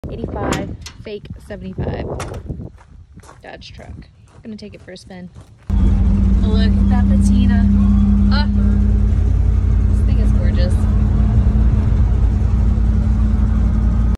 85, fake 75 Dodge truck. Gonna take it for a spin.